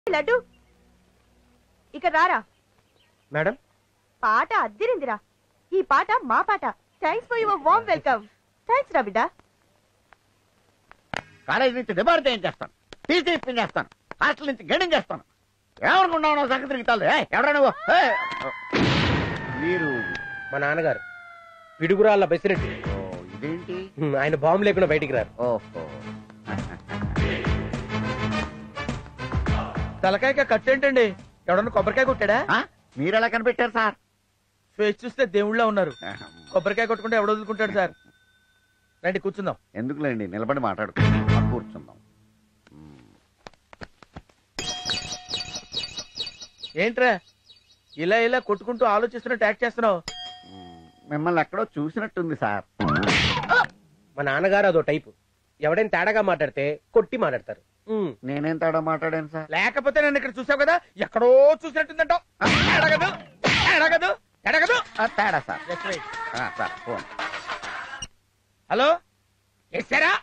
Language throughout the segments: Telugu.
లడ్డు ఇక రారా మేడం. పాట అద్దిరిందిరా. ఈ పాట మా పాట. Thanks for your warm welcome. Thanks రా బిడ్డ. కాలేజీ నుంచి డిబార్ చేయించేస్తాను, టీసీ ఇప్పించేస్తాను, హాస్టల్ నుంచి గడింగ్ చేస్తాను. ఏమనుకున్నావు సంగతి తిరుగుతాను. ఎవరా నువ్వు? మీరు మా నాన్నగారు పిడుగురాళ్ళ బెసిరెడ్డి. ఇదేంటి? ఆయన బాంబు లేకుండా బయటికి రారు. ఓహో, తలకాయ కట్టేంటండి? ఎవడన్నా కొబ్బరికాయ కొట్టాడా? మీరు ఎలా కనిపెట్టారు సార్? ఫేస్ చూస్తే దేవుళ్ళ ఉన్నారు. కొబ్బరికాయ కొట్టుకుంటే ఎవడ వదులుకుంటాడు సార్? రండి కూర్చుందాం. ఎందుకులేండి, నిలబడి మాట్లాడుకుందాం. కూర్చుందాం. ఏంట్రా ఇలా ఇలా కొట్టుకుంటూ ఆలోచిస్తున్నట్టు యాక్ట్ చేస్తున్నావు? మిమ్మల్ని ఎక్కడో చూసినట్టుంది సార్. మా నాన్నగారు అదో టైపు. ఎవడైనా తేడాగా మాట్లాడితే కొట్టి మాట్లాడతారు. నేనేం తేడా మాట్లాడాను సార్? లేకపోతే నన్ను ఇక్కడ చూసావు కదా, ఎక్కడో చూసినట్టుందంటావు. తేడా సార్. Sir phone. హలో, ఎస్సారా?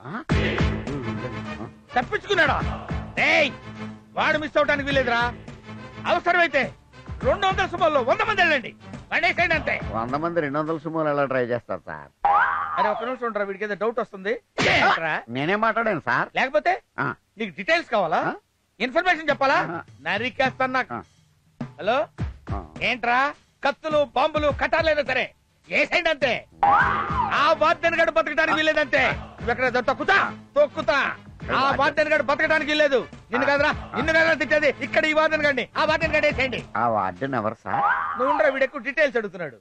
తప్పించుకున్నాడా? వాడు మిస్ అవటానికి వీలేదురా. అవసరమైతే 200 సుమారులో 100 మంది వెళ్ళండి, పడేసేయండి అంతే. 100 మంది 200 సుమోలు ఎలా ట్రై చేస్తారు సార్? అరే ఒక్క నిమిషం ఉంటారా, వీడికి ఏదో డౌట్ వస్తుంది. నేనేం మాట్లాడాను సార్? లేకపోతే నీకు డీటెయిల్స్ కావాలా? ఇన్ఫర్మేషన్ చెప్పాలా? నరికేస్తాను నాకు. హలో, ఏంట్రా? కత్తులు బాంబులు కట్టాలైనా సరే ఏసైండి అంతే. ఆ వాద్యన్ గడు బతకడానికి వీల్లేదంతే. నువ్వెక్కడ తొక్కుతా తొక్కుతా. ఆ వాద్యన్ గడు బతకడానికి వీల్లేదు. నిన్ను కదరా తిట్టేది. ఇక్కడ ఈ వాద్యన్ గడిని ఆ వాద్యన్ గడి వేసేయండి. ఆ వాద్యన్ ఎవరు సార్? నువ్వు ఉండరా, వీడు ఎక్కువ డీటెయిల్స్ అడుగుతున్నాడు.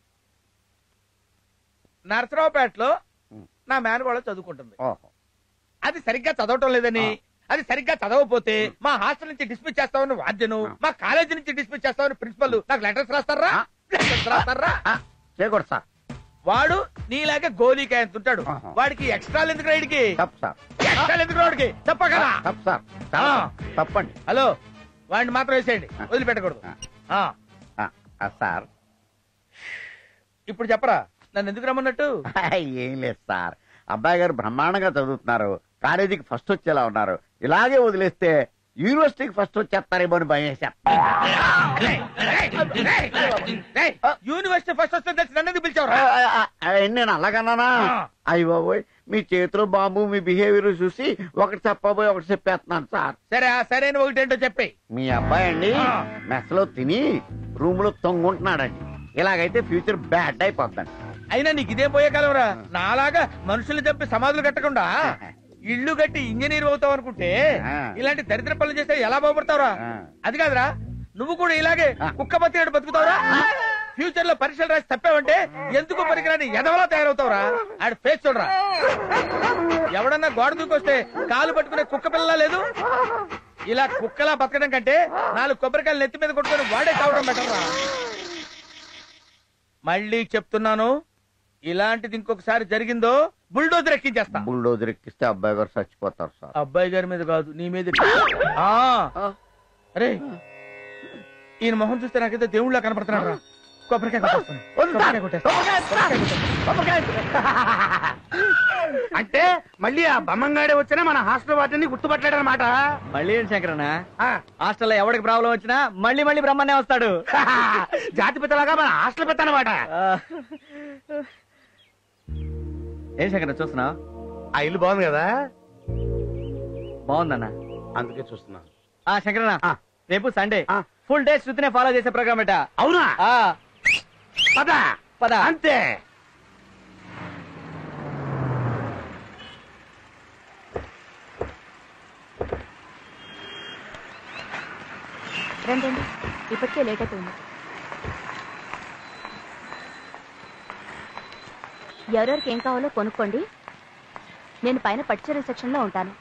నరసరావుపేటలో నా మేనగోళ చదువుకుంటుంది. అది సరిగ్గా చదవటం లేదని, అది సరిగ్గా చదవకపోతే మా హాస్టల్ నుంచి డిస్మిస్ చేస్తామని వాద్యను, మా కాలేజీ నుంచి డిస్మిస్ చేస్తామని ప్రిన్సిపల్ నాకు లెటర్స్ రాస్తారా? చేయకూడదు సార్. వాడు నీలాగే గోలీకాయ ఎంత ఉంటాడు. వాడికి ఎక్స్ట్రాలు ఎందుకు రైడ్కి? తప్పు సార్. ఎక్స్ట్రాలు ఎందుకు రోడ్కి? తప్పగలరా? తప్పు సార్. తప్పండి. హలో, వాడిని మాత్రం వేసేయండి, వదిలిపెట్టకూడదు. సార్ ఇప్పుడు చెప్పరా, నన్ను ఎందుకు రమ్మన్నట్టు? ఏం లేదు సార్, అబ్బాయి గారు బ్రహ్మాండంగా చదువుతున్నారు, కాలేజీకి ఫస్ట్ వచ్చేలా ఉన్నారు. ఇలాగే వదిలేస్తే యూనివర్సిటీకి ఫస్ట్ వచ్చేస్తారేమో అని భయం వేశారు. యూనివర్సిటీ ఫస్ట్ వస్తే నన్ను పిలిచావు? నేను అలాగన్నానా? అయ్య బాబోయ్, మీ చేతిలో బాబు మీ బిహేవియర్ చూసి ఒకటి చెప్పబోయి ఒకటి చెప్పేస్తున్నాను సార్. సరే సరే, ఒకటి ఏంటో చెప్పి. మీ అబ్బాయి అండి మెస్ లో తిని రూమ్ లో తొంగుంటున్నాడండి. ఇలాగైతే ఫ్యూచర్ బ్యాడ్ అయిపోద్దండి. అయినా నీకు ఇదే పోయే కాలంరా. నాలాగా మనుషులు చంపి సమాధులు కట్టకుండా ఇల్లు కట్టి ఇంజనీర్ అవుతావు అనుకుంటే ఇలాంటి దరిద్ర పనులు చేస్తే ఎలా బాగుపడతావురా? అది కాదురా, నువ్వు కూడా ఇలాగే కుక్క బతికేడు బతుకుతావురా. ఫ్యూచర్ లో పరీక్షలు రాసి తప్పావంటే ఎందుకు పనికిరాని ఎదవలా తయారవుతావురా. ఆడ ఫేస్ చూడరా. ఎవడన్నా గోడ దూకొస్తే కాలు పట్టుకునే కుక్క పిల్లలా లేదు. ఇలా కుక్కలా బతకడం కంటే 4 కొబ్బరికాయలు నెత్తి మీద కొట్టుకొని వాడే కావడం బెటర్ రా. మళ్ళీ చెప్తున్నాను, ఇలాంటిది ఇంకొకసారి జరిగిందో బుల్డోజర్ ఎక్కించేస్తా. బుల్డోజర్ ఎక్కిస్తే అబ్బాయి గారు చచ్చిపోతారు సార్. అబ్బాయి గారి మీద కాదు, నీ మీద. అరే, ఈయన మొహం చూస్తే నాకైతే దేవుళ్ళ కనపడుతున్నాడు. కొబ్బరికాయ అంటే మళ్ళీ ఆ బమ్మంగాడే వచ్చినా మన హాస్టల్ వాటిని గుర్తుపట్టాడనమాట. మళ్ళీ ఏంటి శంకరన్న, హాస్టల్లో ఎవరికి ప్రాబ్లం వచ్చినా మళ్ళీ మళ్ళీ బ్రహ్మనే వస్తాడు. జాతి పిత్తలాగా మన హాస్టల్ పిత్త అనమాట. ఏం శంకరన్న చూస్తున్నావు? ఆ ఇల్లు బాగుంది కదా? బాగుందన్న, అందుకే చూస్తున్నా. శంకరన్న, రేపు సండే ఫుల్ డే శృతినే ఫాలో చేసే ప్రోగ్రామ్ ఎట. అవునా? పద పద. అంతే. రండి, ఇప్పటికే లేట్ అయిపోయింది. ఎవరెవరికి ఏం కావాలో కొనుక్కోండి. నేను పైన పట్టుచీరల సెక్షన్ లో ఉంటాను.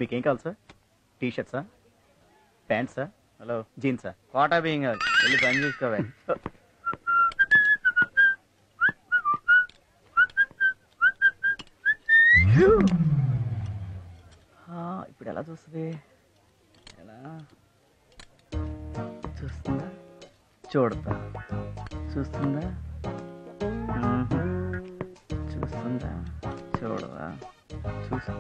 మీకేం కావాలి సార్? టీ షర్ట్సా, ప్యాంట్సా, హలో జీన్సా, కోటా బియ్యం కావాలి. వెళ్ళి పని చూసుకోవాలి. ఇప్పుడు ఎలా చూస్తుంది? ఎలా చూస్తుందా? చూడతా. చూస్తుందా? చూస్తుందా? చూడవా? చూస్తా.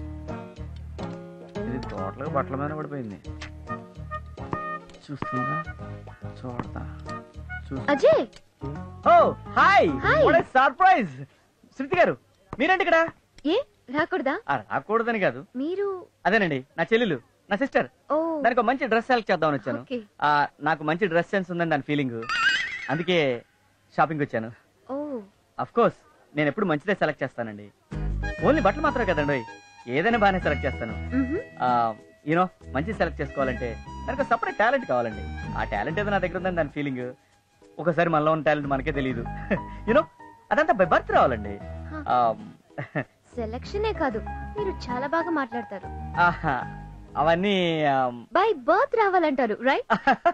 ఇది టోటల్గా బట్టల మీద పడిపోయింది. చూస్తుందా? చూడతా. Ajay, oh hi, Hi. What a surprise. Shruti గారు మీరేంటి ఇక్కడ? ఏ రాకూడదా? రాకూడదని కాదు, మీరు అదేనండి నా చెల్లెలు, నా సిస్టర్. ఓ దానికి ఒక మంచి డ్రెస్ సెలెక్ట్ చేద్దామని వచ్చాను. Okay. నాకు మంచి డ్రెస్ సెన్స్ ఉందని దాని ఫీలింగ్, అందుకే షాపింగ్ వచ్చాను. ఓ అఫ్ కోర్స్ నేను ఎప్పుడు మంచిదే సెలెక్ట్ చేస్తానండి. ఓన్లీ బట్టలు మాత్రమే కదండి, ఏదైనా బాగానే సెలెక్ట్ చేస్తాను. యూనో మంచి సెలెక్ట్ చేసుకోవాలంటే దానికి సపరేట్ టాలెంట్ కావాలండి. ఆ టాలెంట్ ఏదో నా దగ్గర ఉందని దాని ఫీలింగ్. ఒకసారి మనలో ఉన్న టాలెంట్ మనకే తెలియదు. యూనో అదంతా బై బర్త్ రావాలండి. సెలక్షనే కాదు, మీరు చాలా బాగా మాట్లాడతారు. అవన్నీ బై బర్త్ రావాలంటారు, రైట్?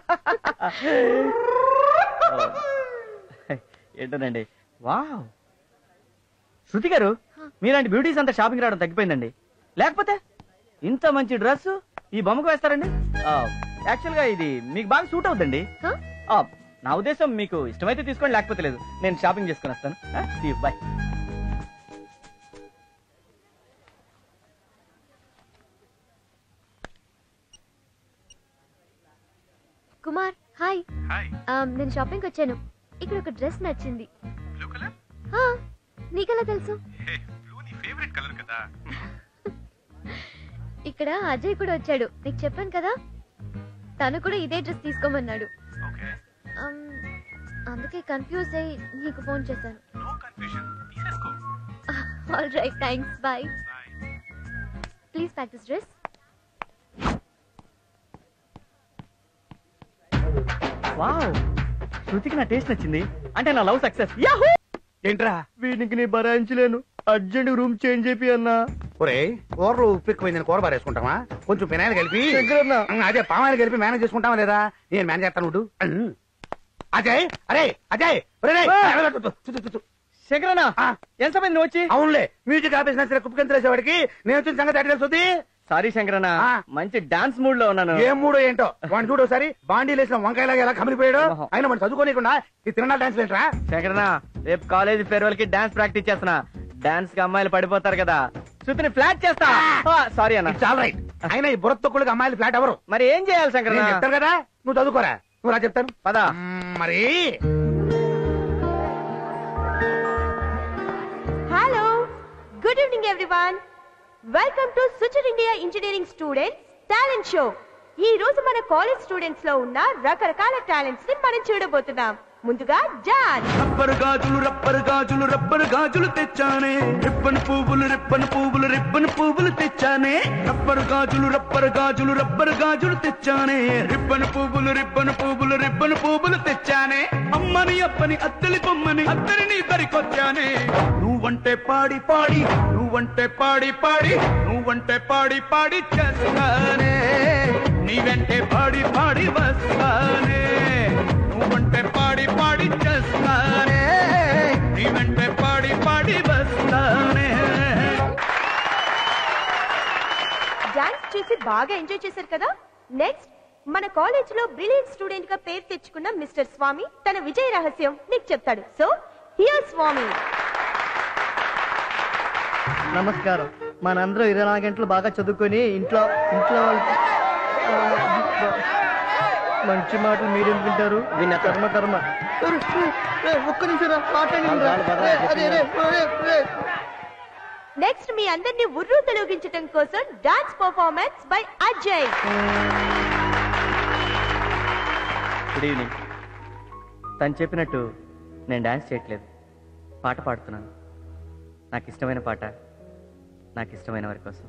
ఏంటోనండి. వావ్, శృతి గారు మీలాంటి బ్యూటీస్ అంతా షాపింగ్ రావడం తగ్గిపోయిందండి. లేకపోతే ఇంత మంచి డ్రెస్ ఈ బొమ్మకు వేస్తారండి. యాక్చువల్ గా ఇది మీకు బాగా సూట్ అవుతుందండి. నా ఉద్దేశం మీకు ఇష్టమైతే తీసుకోండి, లేకపోతే లేదు. నేను షాపింగ్ చేసుకుని వస్తాను. బాయ్. కుమార్ హాయ్. నేను షాపింగ్ వచ్చాను. ఇక్కడ ఒక డ్రెస్ నచ్చింది. నీకెలా తెలుసు? ఇక్కడ అజయ్ కూడా వచ్చాడు, నీకు చెప్పాను కదా. తను కూడా ఇదే డ్రెస్ తీసుకోమన్నాడు. అందుకే కన్ఫ్యూజ్ అయ్యి నీకు ఫోన్ చేశాను. All right, thanks, bye. Please pack this dress. Wow, శృతికి నా టేస్ట్ నచ్చింది అంటే నా లవ్ సక్సెస్. ఏంట్రా వీడికి నీ భరాయించలేను, అర్జెంట్ రూమ్ చేంజ్ చేపి అన్నా. ఒరే కూరలు ఉప్పు ఎక్కువైందని కూర బారేసుకుంటావా? కొంచెం పెనాయిలు కలిపి అదే పామాయిలు కలిపి మేనేజ్ చేసుకుంటావా లేదా? నేను మేనేజ్ చేస్తాను ఉండు. అజయ్, అరే అజయ్, శంకరన్నా ఎంత మంది నువ్వు వచ్చి? అవునులే, మ్యూజిక్ ఆఫీస్ నచ్చిన కుప్పకెంతలేసేవాడికి నేను వచ్చిన సంగతి అడ్డు తెలుస్తుంది. సారీ శంకరన్న, మంచి డాన్స్ మూడ్ లో ఉన్నాను. ఏ మూడో ఏంటో వాడిని చూడు ఒకసారి. బాండీ లేసిన వంకాయలాగా ఎలా కమిలిపోయాడు. అయినా మనం చదువుకోనికుండా ఈ తిరణాలు డాన్స్ లేంట్రా. శంకరన్న, రేపు కాలేజ్ ఫేర్వెల్ కి డాన్స్ ప్రాక్టీస్ చేస్తున్నా. డాన్స్ కి అమ్మాయిలు పడిపోతారు కదా, శృతిని ఫ్లాట్ చేస్తా. సారీ అన్న. చాలా రైట్. అయినా ఈ బుర్ర తొక్కులకి అమ్మాయిలు ఫ్లాట్ ఎవరు? మరి ఏం చేయాలి శంకరన్న? చెప్తారు కదా, నువ్వు చదువుకోరా. నువ్వు రా చెప్తాను పదా. మరి hello, good evening everyone. Welcome to సుచర్ India engineering students talent show. ఈ రోజు మన కాలేజ్ స్టూడెంట్స్ లో ఉన్న రకరకాల టాలెంట్స్ ని మనం చూడబోతున్నాం. ముందుగా జాన్. రబ్బరు గాజులు రబ్బరు గాజులు రబ్బరు గాజులు తెచ్చానే, రిబ్బన్ పువ్వులు రిబ్బన్ పువ్వులు రిబ్బన్ పువ్వులు తెచ్చానే. రబ్బరు గాజులు రబ్బరు గాజులు రబ్బరు గాజులు తెచ్చానే, రిబ్బన్ పువ్వులు రిబ్బన్ పువ్వులు రిబ్బన్ పువ్వులు తెచ్చానే. అమ్మని అప్పని అత్తలి బొమ్మని అత్తని నీ దరికొచ్చానే. నువ్వంటే పాడి పాడి నువ్వంటే పాడి పాడి నువ్వంటే పాడి పాడి చేస్తానే, నీ వెంటే పాడి పాడి వస్తానే. నువ్వంటే పాడి పాడి చేస్తానే, నీ వెంటే పాడి పాడి వస్తానే. డాన్స్ చూసి బాగా ఎంజాయ్ చేశారు కదా. నెక్స్ట్ మన కాలేజ్ లో బ్రిలియంట్ స్టూడెంట్ గా పేరు తెచ్చుకున్న మిస్టర్ స్వామి తన విజయ రహస్యం నీకు చెప్తాడు. So here Swami. నమస్కారం. మనందరం 24 గంటలు బాగా చదువుకొని ఇంట్లో ఇంట్లో మంచి మాటలు మీరేం వింటారు? కర్మ కర్మ. ఒక్క నిమిషం నెక్స్ట్ మీ అందరినీ ఉర్రు తొలగించడం కోసం dance performance by Ajay. Good evening. తను చెప్పినట్టు నేను డాన్స్ చేయట్లేదు, పాట పాడుతున్నాను. నాకు ఇష్టమైన పాట, నాకు ఇష్టమైన వారి కోసం.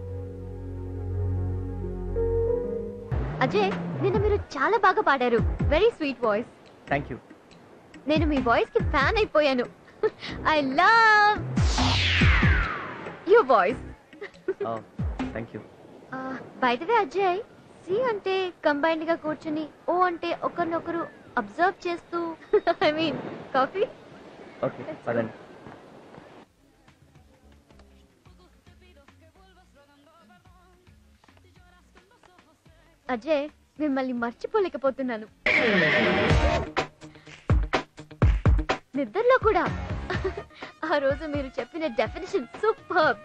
అజయ్, నిన్న మీరు చాలా బాగా పాడారు. Very sweet voice. Thank you. నేను మీ వాయిస్ కి ఫ్యాన్ అయిపోయాను. I love your voice. Thank you. By the way Ajay, సి అంటే కంబైన్డ్ గా కూర్చుని, ఓ అంటే ఒకరినొకరు అబ్జర్వ్ చేస్తూ ఐ మీన్ కాఫీ. ఓకే పదండి. అజయ్, మిమ్మల్ని మర్చిపోలేకపోతున్నాను. నిద్రలో కూడా. ఆ రోజు మీరు చెప్పిన డెఫినేషన్ సూపర్.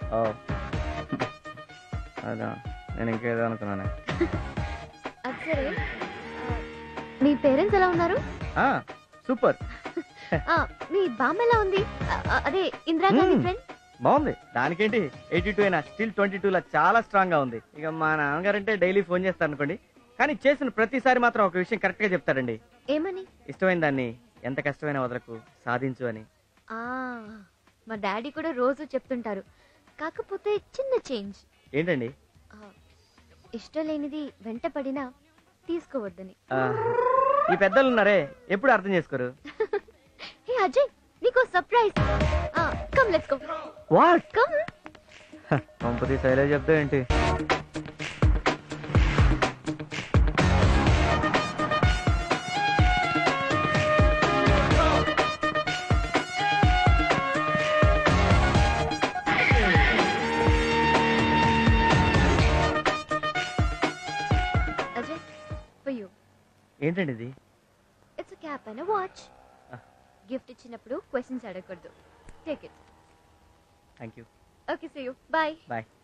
అదా, నేను ఇంకేదో అనుకున్నాను. అది సరే, మీ పేరెంట్స్ ఎలా ఉన్నారు? సూపర్. మీ బామ్మ ఎలా ఉంది? అదే ఇందిరాగాంధీ ఫ్రెండ్. బాగుంది. దానికేంటి, 82 అయినా స్టిల్ 22 లా చాలా స్ట్రాంగ్ గా ఉంది. ఇక మా నాన్నగారంటే డైలీ ఫోన్ చేస్తారు అనుకోండి, కానీ చేసిన ప్రతిసారి మాత్రం ఒక విషయం కరెక్ట్ గా చెప్తారండి. ఏమని? ఇష్టమైన దాన్ని ఎంత కష్టమైన వదలకు, సాధించు అని. మా డాడీ కూడా రోజు చెప్తుంటారు. కాకపోతే చిన్న చేంజ్. ఏంటండి? ఇష్టం లేనిది వెంట పడినా తీసుకోవద్దని. ఈ పెద్దలు ఉన్నారే, ఎప్పుడు అర్థం చేసుకోరు. హే అజయ్, నీకో surprise. Come let's go. What? Come. కంపతి శైలజ చెప్తా ఏంటి? Ajay, for you. ఏంటండి ఇది? It's a cap and a watch. Gift ఇచ్చినప్పుడు క్వశ్చన్స్ అడగకూడదు. Take it. Thank you. Okay, see you. Bye. Bye.